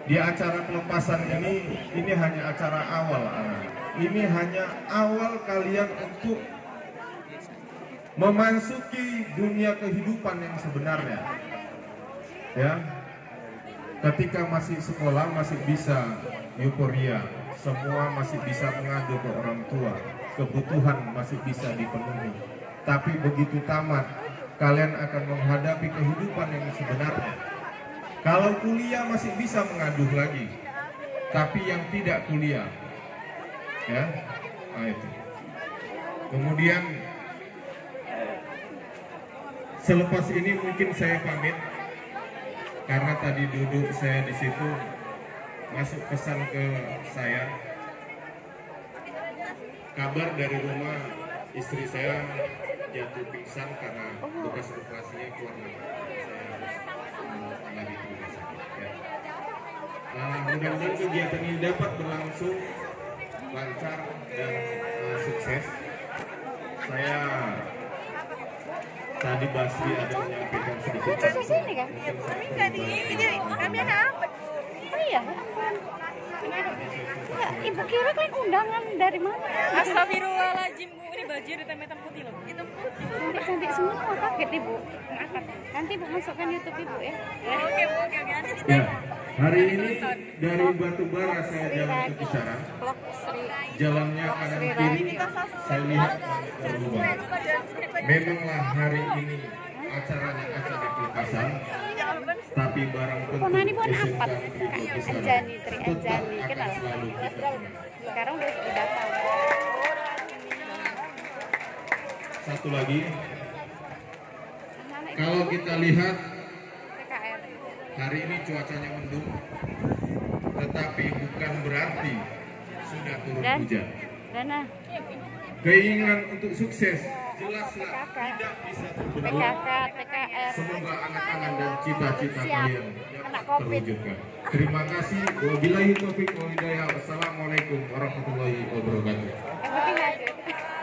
Di acara pelepasan ini hanya acara awal, anak. Ini hanya awal kalian untuk memasuki dunia kehidupan yang sebenarnya. Ya, ketika masih sekolah masih bisa euforia, semua masih bisa mengadu ke orang tua, kebutuhan masih bisa dipenuhi. Tapi begitu tamat, kalian akan menghadapi kehidupan yang sebenarnya. Kalau kuliah masih bisa mengaduh lagi, tapi yang tidak kuliah, ya, nah itu. Kemudian selepas ini mungkin saya pamit, karena tadi duduk saya di situ masuk pesan ke saya, kabar dari rumah istri saya jatuh pingsan karena bekas operasinya keluar negeri. Saya harus lari ke rumah sakit. Ya. Mudah-mudahan kegiatan ini dapat berlangsung lancar dan sukses. Saya tadi Basri ada menyampaikan sedikit. Di sini kan? Kami nggak di ini. Kami ada apa? Oh iya. Ya, Ibu kira kalian undangan dari mana? Astagfirullahaladzim, Bu, ini baju hitam putih loh. Hitam putih. Cantik-cantik semua, kaget Ibu. Nanti Ibu masukkan YouTube Ibu ya. Oke. Nanti Ya, hari ini dari Batubara saya jalan ke Kisaran. Jalannya kanan kiri saya lihat berubah. Memanglah hari ini acaranya acara pelepasan, tapi barang tentu Ini bukan apa? SMK Anjani, Tri tetap Anjani, akan kenal. selalu kita. Sekarang udah tahu. Satu lagi, kalau kita lihat PKR. hari ini cuacanya mendung, tetapi bukan berarti sudah turun hujan. Dana. Keinginan untuk sukses jelaslah tidak bisa terbendung. PKK, TKR. Semoga angan-angan dan cita-cita Siap. kalian Anak Covid. terwujudkan. Terima kasih. Wabillahi taufiq wal hidayah. Wassalamualaikum warahmatullahi wabarakatuh. Yang penting hadir.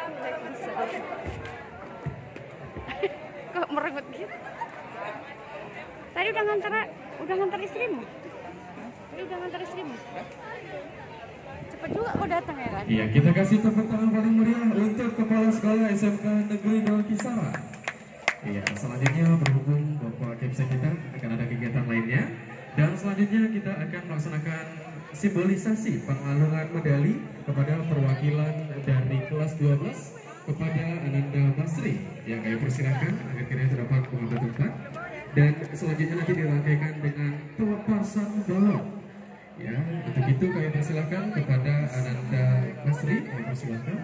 Kok merengut gitu? Tadi udah ngantar istrimu? Tadi udah ngantar istrimu? Cepet juga kau datang ya kan? Iya, kita kasih tepuk tangan paling meriah untuk Kepala Sekolah SMK Negeri 2 Kisaran. Iya, selanjutnya berhubung Bapak Kepsa kita akan ada kegiatan lainnya. Dan selanjutnya kita akan melaksanakan simbolisasi pengalungan medali kepada perwakilan dari kelas 12 kepada Ananda Basri. Yang kami persilakan agar kiranya terdapat pengambil tempat. Dan selanjutnya nanti dirangkaikan dengan pelepasan balon. Ya, untuk itu kami persilakan kepada Ananda Basri, kami persilakan.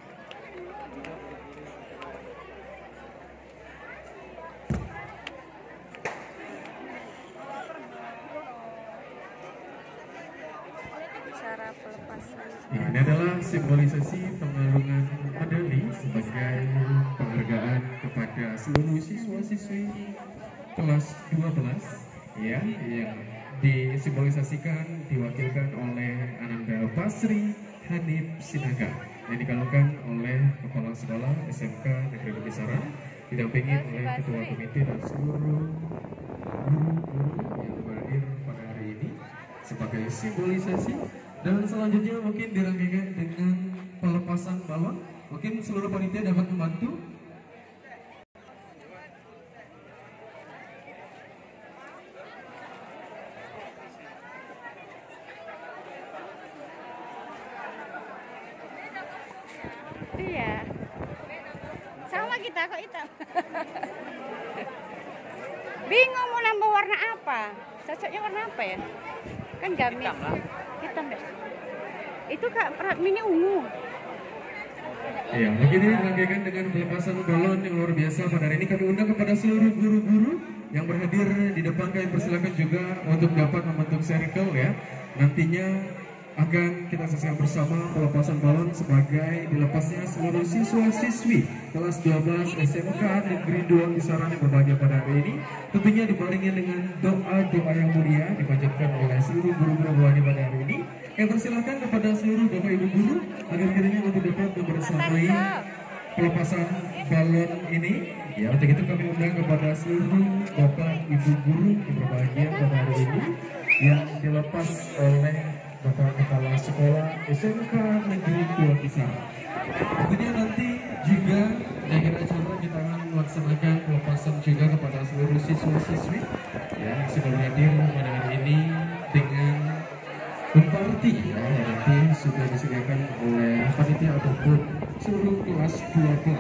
Cara pelepasan. Nah, ini adalah simbolisasi pengalungan medali sebagai penghargaan kepada seluruh siswa-siswi kelas 12 ya, yang disimbolisasikan diwakilkan oleh Ananda Basri Hanif Sinaga yang dikalungkan oleh Kepala Sekolah SMK Negeri 2 Kisaran, didampingi oleh Ketua Komite dan seluruh guru-guru yang hadir pada hari ini sebagai simbolisasi. Dan selanjutnya mungkin dirangkaikan dengan pelepasan balon. Mungkin seluruh panitia dapat membantu. Iya. Sama kita kok hitam. Bingung mau nambah warna apa? Cocoknya warna apa ya? Kan gamis. Hitam deh. Itu Kak Pratmini ungu. Ya, mungkin ini dirangkaikan dengan pelepasan balon yang luar biasa pada hari ini. Kami undang kepada seluruh guru-guru yang berhadir di depan. Kami persilakan juga untuk dapat membentuk circle ya. Nantinya akan kita saksikan bersama pelepasan balon sebagai dilepasnya seluruh siswa-siswi kelas 12 SMK Negeri 2 Kisaran yang berbahagia pada hari ini. Tentunya dibarengi dengan doa-doa yang mulia dipanjatkan oleh seluruh guru-guru berbahagia pada hari ini. Kami persilahkan kepada seluruh bapak ibu guru agar kiranya untuk dapat membersamai pelepasan balon ini. Ya, untuk itu kami undang kepada seluruh bapak ibu guru yang berbahagia pada hari ini yang dilepas oleh Bapak Kepala Sekolah SMK Negeri 2 Kisaran. Tentunya nanti juga di akhir acara kita akan melaksanakan pelepasan juga kepada seluruh siswa-siswi yang sudah hadir pada hari ini dengan party ya, yang nanti sudah disediakan oleh panitia ataupun seluruh kelas 12.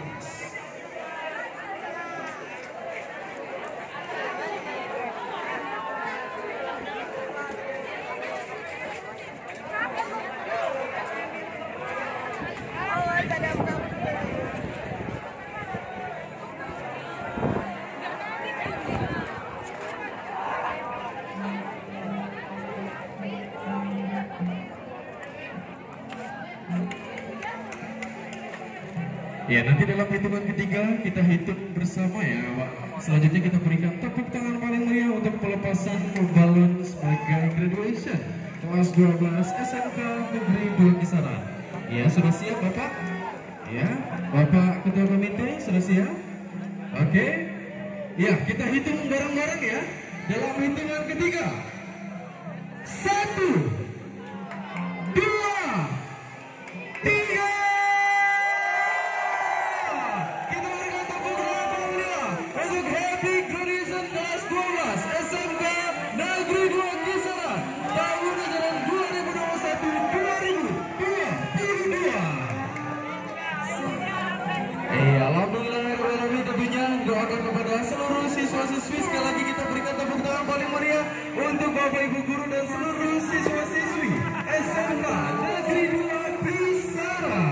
Ya, nanti dalam hitungan ketiga kita hitung bersama ya, Pak. Selanjutnya kita berikan tepuk tangan paling meriah untuk pelepasan balon sebagai graduation kelas 12 SMK Negeri 2 Kisaran. Ya, sudah siap Bapak? Ya, Bapak Ketua Komite sudah siap? Oke. Ya, kita hitung bareng-bareng ya. Dalam hitungan ketiga. 1, 2, 3. Doakan kepada seluruh siswa-siswi. Sekali lagi kita berikan tepuk tangan paling meriah untuk Bapak Ibu Guru dan seluruh siswa-siswi SMK Negeri 2 Kisaran.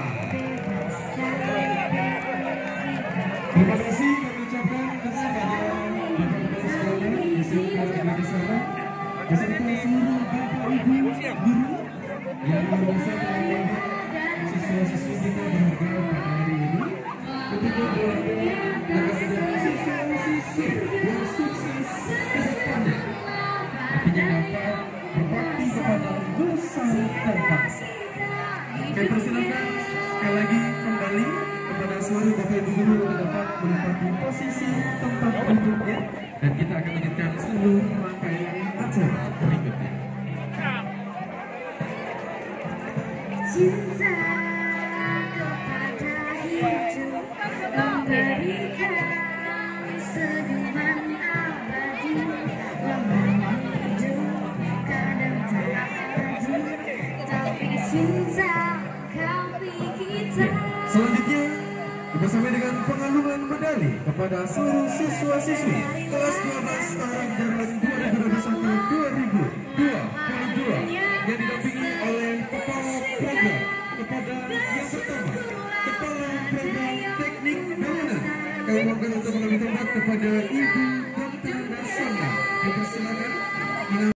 Terima kasih kami ucapkan kepada Bapak Kepala Sekolah SMK Negeri Kisaran beserta seluruh Bapak Ibu Guru yang luar biasa telah mendidik siswa-siswi kita berharga pada hari ini. Ketika doa-doa agar menjadi siswa-siswi yang sukses ke depannya, artinya dapat berbakti kepada nusa dan bangsa. Kami persilakan sekali lagi kembali kepada seluruh Bapak Ibu Guru untuk dapat menempati posisi tempat duduknya, dan kita akan lanjutkan seluruh rangkaian acara berikutnya. Cinta kepada hidup memberikan senyuman abadi, lemah hidup kadang tak adil, tapi cinta kami kita. Selanjutnya bersama dengan pengalungan medali kepada seluruh siswa-siswi kelas 12 tahun ajaran 2021-2022 yang didampingi oleh Kepala Program kepada yang pertama Kepala Program Teknik Bangunan. Kami mohon untuk mengambil tempat kepada